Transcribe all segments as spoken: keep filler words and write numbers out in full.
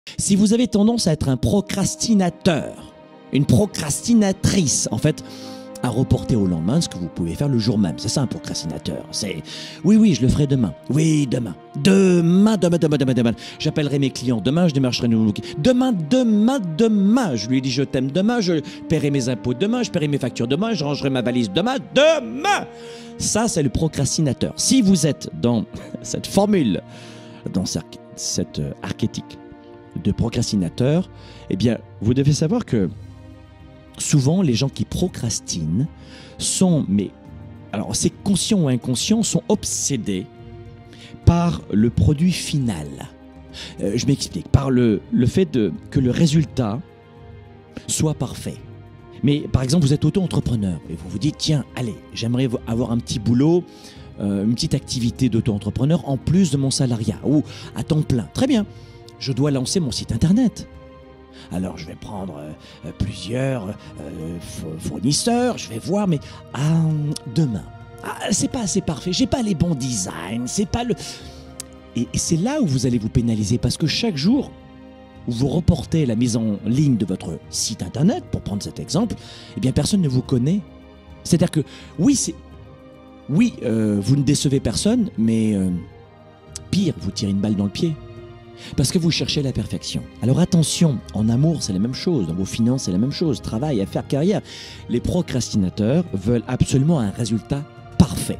Si vous avez tendance à être un procrastinateur, une procrastinatrice, en fait, à reporter au lendemain ce que vous pouvez faire le jour même. C'est ça un procrastinateur. C'est oui, oui, je le ferai demain. Oui, demain. Demain, demain, demain, demain, demain. J'appellerai mes clients demain, je démarcherai une nouveau. Demain, demain, demain. Je lui ai dit je t'aime demain, je paierai mes impôts demain, je paierai mes factures demain, je rangerai ma valise demain, demain. Ça, c'est le procrastinateur. Si vous êtes dans cette formule, dans cette archétype de procrastinateur, eh bien, vous devez savoir que souvent, les gens qui procrastinent sont, mais alors c'est conscient ou inconscient, sont obsédés par le produit final. Euh, je m'explique, par le, le fait de, que le résultat soit parfait. Mais par exemple, vous êtes auto-entrepreneur et vous vous dites, tiens, allez, j'aimerais avoir un petit boulot, euh, une petite activité d'auto-entrepreneur en plus de mon salariat ou à temps plein. Très bien, je dois lancer mon site internet. Alors je vais prendre euh, plusieurs euh, fournisseurs, je vais voir, mais ah, demain, ah, c'est pas assez parfait, j'ai pas les bons designs, c'est pas le... Et, et c'est là où vous allez vous pénaliser, parce que chaque jour où vous reportez la mise en ligne de votre site internet, pour prendre cet exemple, eh bien personne ne vous connaît. C'est-à-dire que oui, c'est... oui euh, vous ne décevez personne, mais euh, pire, vous tirez une balle dans le pied. Parce que vous cherchez la perfection. Alors attention, en amour c'est la même chose, dans vos finances c'est la même chose, travail, affaires, carrière. Les procrastinateurs veulent absolument un résultat parfait.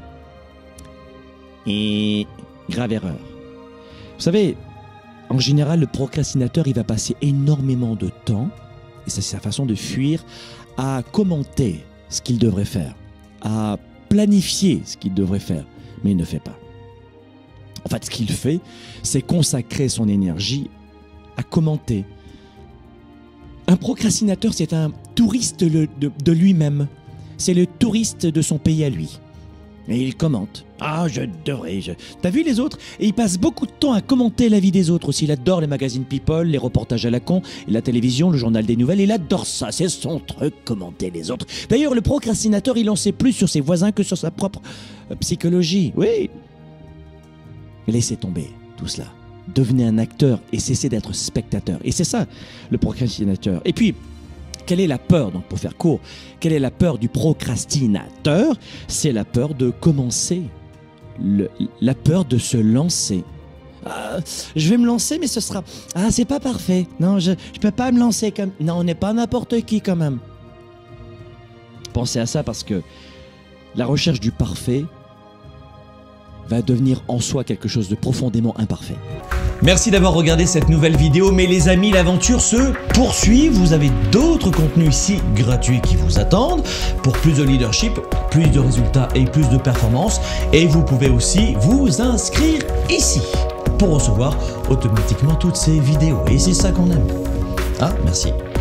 Et grave erreur. Vous savez, en général le procrastinateur il va passer énormément de temps, et c'est sa façon de fuir, à commenter ce qu'il devrait faire, à planifier ce qu'il devrait faire, mais il ne fait pas. En fait, ce qu'il fait, c'est consacrer son énergie à commenter. Un procrastinateur, c'est un touriste de, de, de lui-même. C'est le touriste de son pays à lui. Et il commente. Ah, je devrais. Je... T'as vu les autres? Et il passe beaucoup de temps à commenter la vie des autres aussi. Il adore les magazines People, les reportages à la con, la télévision, le journal des nouvelles. Il adore ça. C'est son truc, commenter les autres. D'ailleurs, le procrastinateur, il en sait plus sur ses voisins que sur sa propre psychologie. Oui. Laissez tomber tout cela. Devenez un acteur et cessez d'être spectateur. Et c'est ça, le procrastinateur. Et puis, quelle est la peur? Donc, pour faire court, quelle est la peur du procrastinateur? C'est la peur de commencer. Le, la peur de se lancer. Ah, je vais me lancer, mais ce sera... Ah, c'est pas parfait. Non, je ne peux pas me lancer comme... Non, on n'est pas n'importe qui quand même. Pensez à ça parce que la recherche du parfait va devenir en soi quelque chose de profondément imparfait. Merci d'avoir regardé cette nouvelle vidéo, mais les amis, l'aventure se poursuit. Vous avez d'autres contenus ici gratuits qui vous attendent pour plus de leadership, plus de résultats et plus de performance. Et vous pouvez aussi vous inscrire ici pour recevoir automatiquement toutes ces vidéos. Et c'est ça qu'on aime. Ah, merci.